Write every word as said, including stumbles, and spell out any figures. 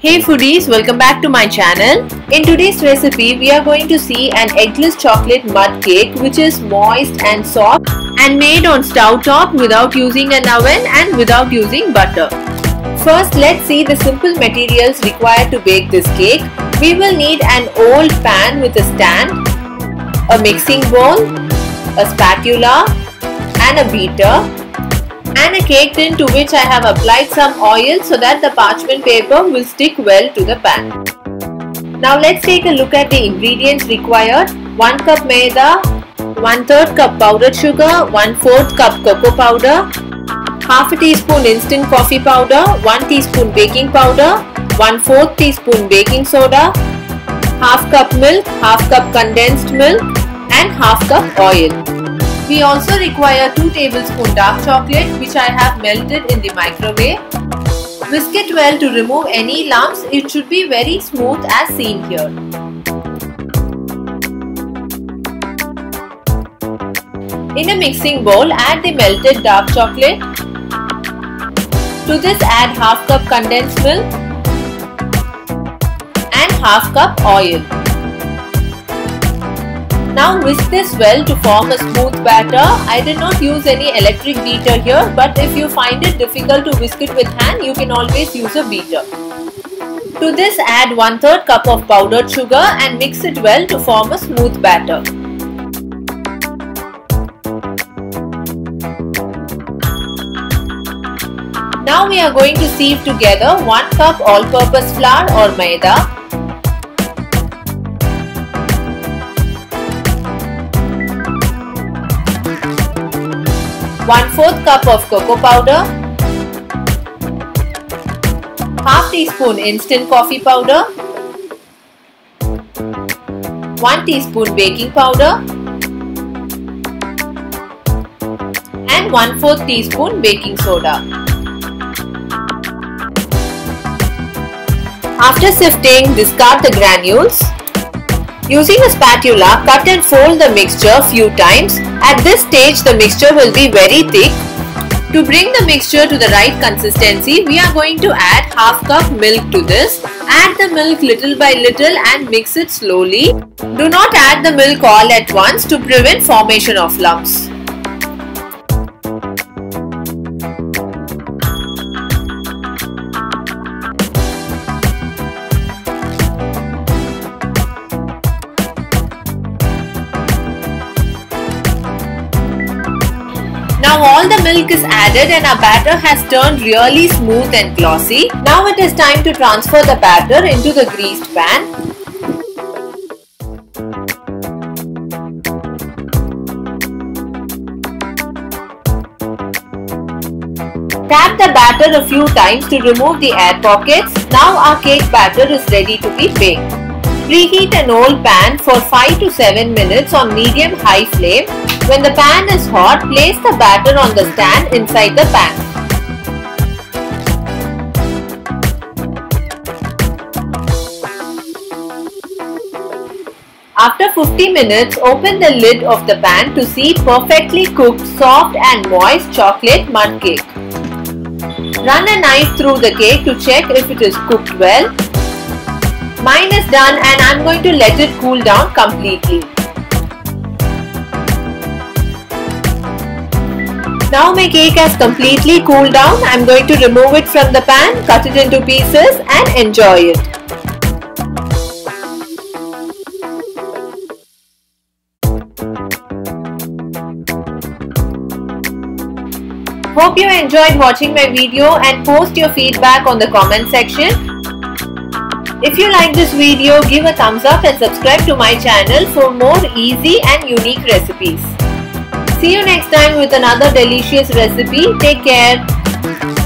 Hey foodies, welcome back to my channel. In today's recipe, we are going to see an eggless chocolate mud cake which is moist and soft and made on stove top without using an oven and without using butter. First, let's see the simple materials required to bake this cake. We will need an old pan with a stand, a mixing bowl, a spatula and a beater, and a cake tin to which I have applied some oil so that the parchment paper will stick well to the pan. Now let's take a look at the ingredients required. one cup maida, one third cup powdered sugar, one fourth cup cocoa powder, half a teaspoon instant coffee powder, one teaspoon baking powder, one fourth teaspoon baking soda, half cup milk, half cup condensed milk and half cup oil. We also require two tablespoons dark chocolate which I have melted in the microwave. Whisk it well to remove any lumps. It should be very smooth as seen here. In a mixing bowl, add the melted dark chocolate. To this add half cup condensed milk and half cup oil. Now whisk this well to form a smooth batter. I did not use any electric beater here, but if you find it difficult to whisk it with hand, you can always use a beater. To this add one third cup of powdered sugar and mix it well to form a smooth batter. Now we are going to sieve together one cup all-purpose flour or maida, one fourth cup of cocoa powder, half teaspoon instant coffee powder, one teaspoon baking powder and one fourth teaspoon baking soda. After sifting, discard the granules. Using a spatula, cut and fold the mixture few times. At this stage, the mixture will be very thick. To bring the mixture to the right consistency, we are going to add half cup milk to this. Add the milk little by little and mix it slowly. Do not add the milk all at once to prevent formation of lumps. Now all the milk is added and our batter has turned really smooth and glossy. Now it is time to transfer the batter into the greased pan. Tap the batter a few times to remove the air pockets. Now our cake batter is ready to be baked. Preheat an old pan for five to seven minutes on medium-high flame. When the pan is hot, place the batter on the stand inside the pan. After fifty minutes, open the lid of the pan to see perfectly cooked, soft and moist chocolate mud cake. Run a knife through the cake to check if it is cooked well. Mine is done and I am going to let it cool down completely. Now my cake has completely cooled down. I am going to remove it from the pan, cut it into pieces and enjoy it. Hope you enjoyed watching my video and post your feedback on the comment section. If you like this video, give a thumbs up and subscribe to my channel for more easy and unique recipes. See you next time with another delicious recipe. Take care.